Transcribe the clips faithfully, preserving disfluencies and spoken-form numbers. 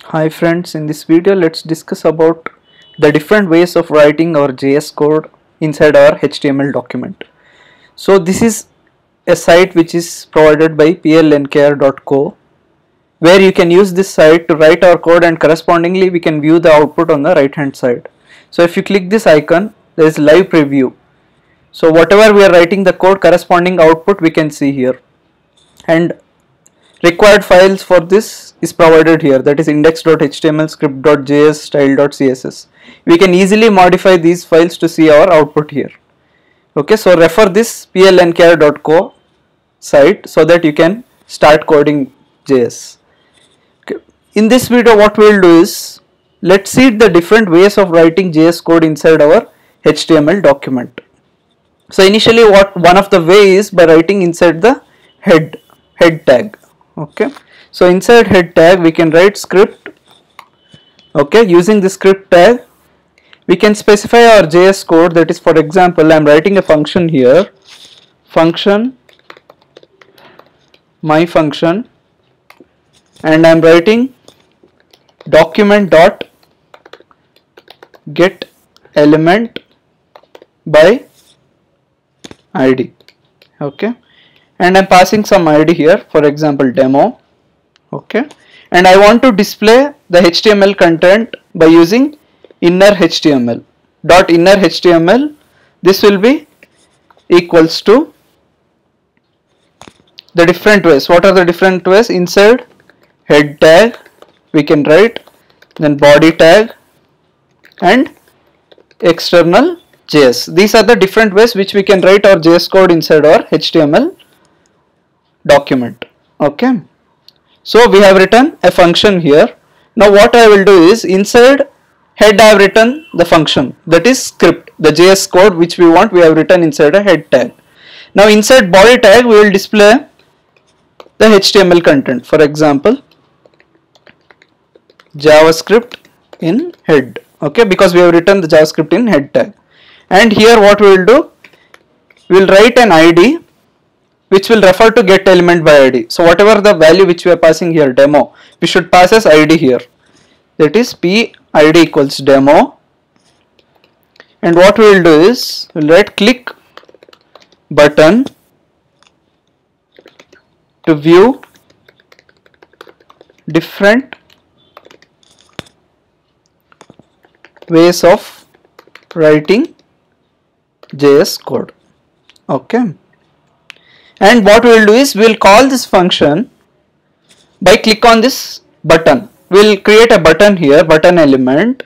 Hi friends, in this video let's discuss about the different ways of writing our J S code inside our H T M L document. So this is a site which is provided by P L N K R dot co, where you can use this site to write our code and correspondingly we can view the output on the right hand side. So if you click this icon, there is live preview. So whatever we are writing the code, corresponding output we can see here, and required files for this is provided here, that is index dot H T M L, script dot J S, style dot C S S. We can easily modify these files to see our output here. Okay, so refer this P L N K R dot co site so that you can start coding J S. Okay. In this video what we will do is, let's see the different ways of writing J S code inside our H T M L document. So initially what one of the way is by writing inside the head head tag. Okay, so inside head tag we can write script. Okay, using the script tag we can specify our J S code, that is, for example, I am writing a function here, function my function, and I am writing document dot get element by I D. Okay, and I am passing some I D here, for example demo. Okay, and I want to display the H T M L content by using inner H T M L dot inner H T M L. This will be equals to the different ways. What are the different ways? Inside head tag we can write, then body tag and external J S. These are the different ways which we can write our J S code inside our H T M L document. Okay, so we have written a function here. Now what I will do is, inside head I have written the function, that is script, the J S code which we want we have written inside a head tag. Now inside body tag we will display the H T M L content, for example JavaScript in head. Okay, because we have written the JavaScript in head tag. And here what we will do, we will write an I D which will refer to get element by I D. So whatever the value which we are passing here, demo, we should pass as I D here, that is p I D equals demo. And what we will do is, we will write click button to view different ways of writing J S code. Okay, and what we will do is, we will call this function by click on this button. We will create a button here, button element,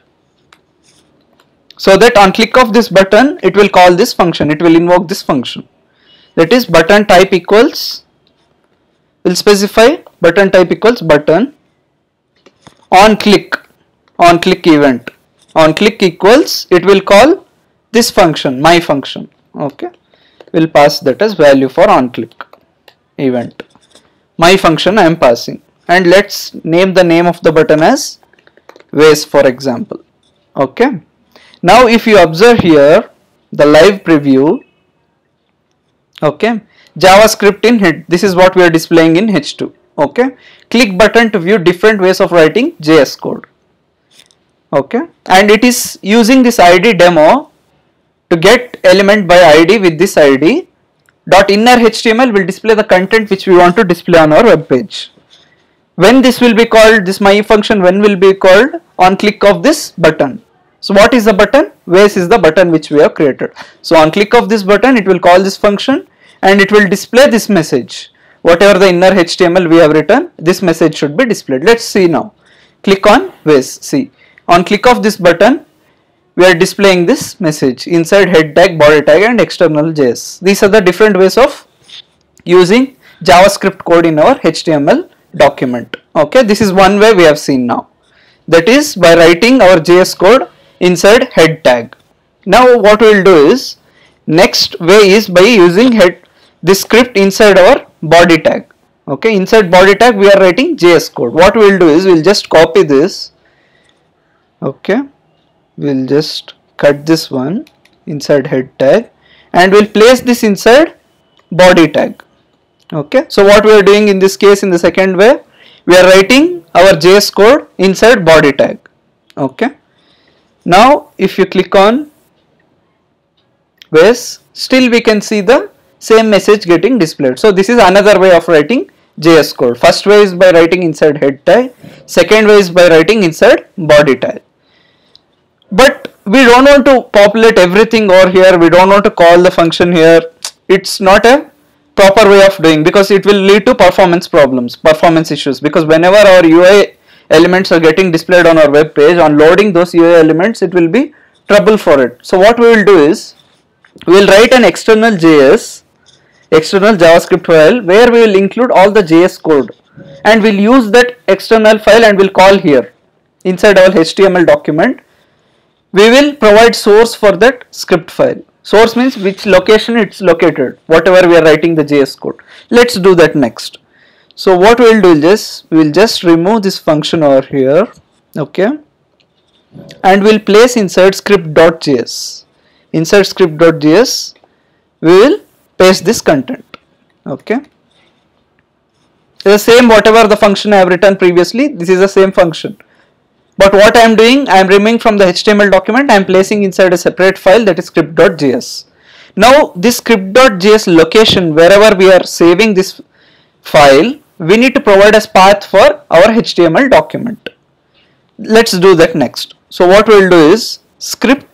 so that on click of this button it will call this function, it will invoke this function, that is button type equals, we will specify button type equals button, on click, on click event, on click equals, it will call this function, my function. Okay, we will pass that as value for on click event, my function I am passing, and let's name the name of the button as ways, for example. Okay, now if you observe here the live preview, okay, JavaScript in head, this is what we are displaying in H two. Okay, click button to view different ways of writing J S code. Okay, and it is using this I D demo to get element by I D. With this I D, dot inner H T M L will display the content which we want to display on our web page. When this will be called, this my function when will be called? On click of this button. So what is the button? Ways is the button which we have created. So on click of this button it will call this function and it will display this message. Whatever the inner H T M L we have written, this message should be displayed. Let's see now. Click on ways. See, on click of this button we are displaying this message inside head tag, body tag and external J S. These are the different ways of using JavaScript code in our H T M L document. Okay, this is one way we have seen now, that is by writing our J S code inside head tag. Now what we will do is, next way is by using head this script inside our body tag. Okay, inside body tag we are writing J S code. What we will do is, we will just copy this. Okay, we will just cut this one inside head tag and we will place this inside body tag. Okay, so what we are doing in this case, in the second way, we are writing our J S code inside body tag. Okay. Now if you click on ways, still we can see the same message getting displayed. So this is another way of writing J S code. First way is by writing inside head tag, second way is by writing inside body tag. But we don't want to populate everything over here, we don't want to call the function here. It's not a proper way of doing, because it will lead to performance problems, performance issues, because whenever our U I elements are getting displayed on our web page, on loading those U I elements, it will be trouble for it. So what we will do is, we will write an external J S, external JavaScript file, where we will include all the J S code, and we'll use that external file and we'll call here inside our H T M L document. We will provide source for that script file. Source means which location it's located, whatever we are writing the J S code. Let's do that next. So what we will do is just, we will just remove this function over here, okay, and we'll place inside script.js. Inside script.js, we will paste this content, okay. The same whatever the function I have written previously, this is the same function. But what I am doing, I am removing from the H T M L document, I am placing inside a separate file, that is script.js. Now this script.js location, wherever we are saving this file, we need to provide as path for our H T M L document. Let's do that next. So what we will do is script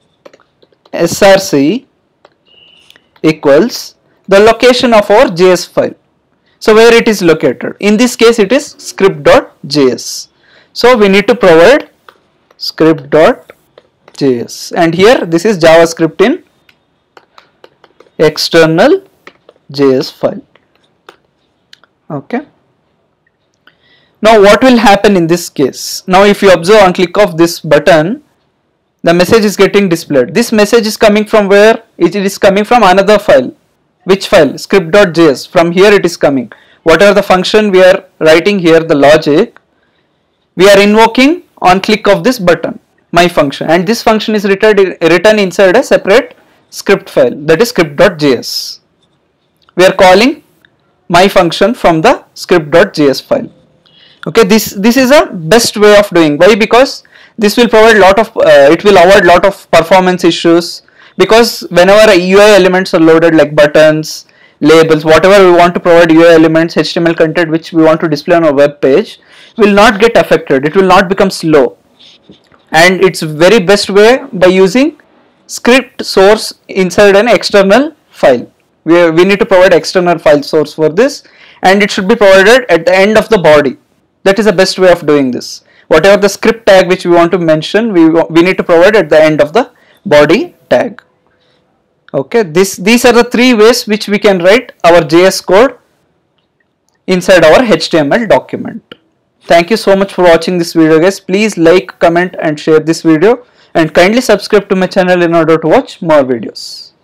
src equals the location of our J S file. So where it is located? In this case it is script.js. So we need to provide script.js, and here this is JavaScript in external J S file. Okay. Now what will happen in this case? Now if you observe on click of this button, the message is getting displayed. This message is coming from where? It is coming from another file. Which file? Script.js. From here it is coming. Whatever the function we are writing here, the logic, we are invoking on click of this button, my function, and this function is written, written inside a separate script file, that is script.js. We are calling my function from the script.js file. Okay, this this is a best way of doing. Why? Because this will provide lot of uh, it will avoid lot of performance issues, because whenever U I elements are loaded like buttons, labels, whatever we want to provide U I elements, H T M L content which we want to display on our web page, will not get affected, it will not become slow. And it's very best way by using script source inside an external file. We, we need to provide external file source for this, and it should be provided at the end of the body. That is the best way of doing this. Whatever the script tag which we want to mention, we, we need to provide at the end of the body tag. Okay, this, these are the three ways which we can write our J S code inside our H T M L document. Thank you so much for watching this video, guys. Please like, comment and share this video, and kindly subscribe to my channel in order to watch more videos.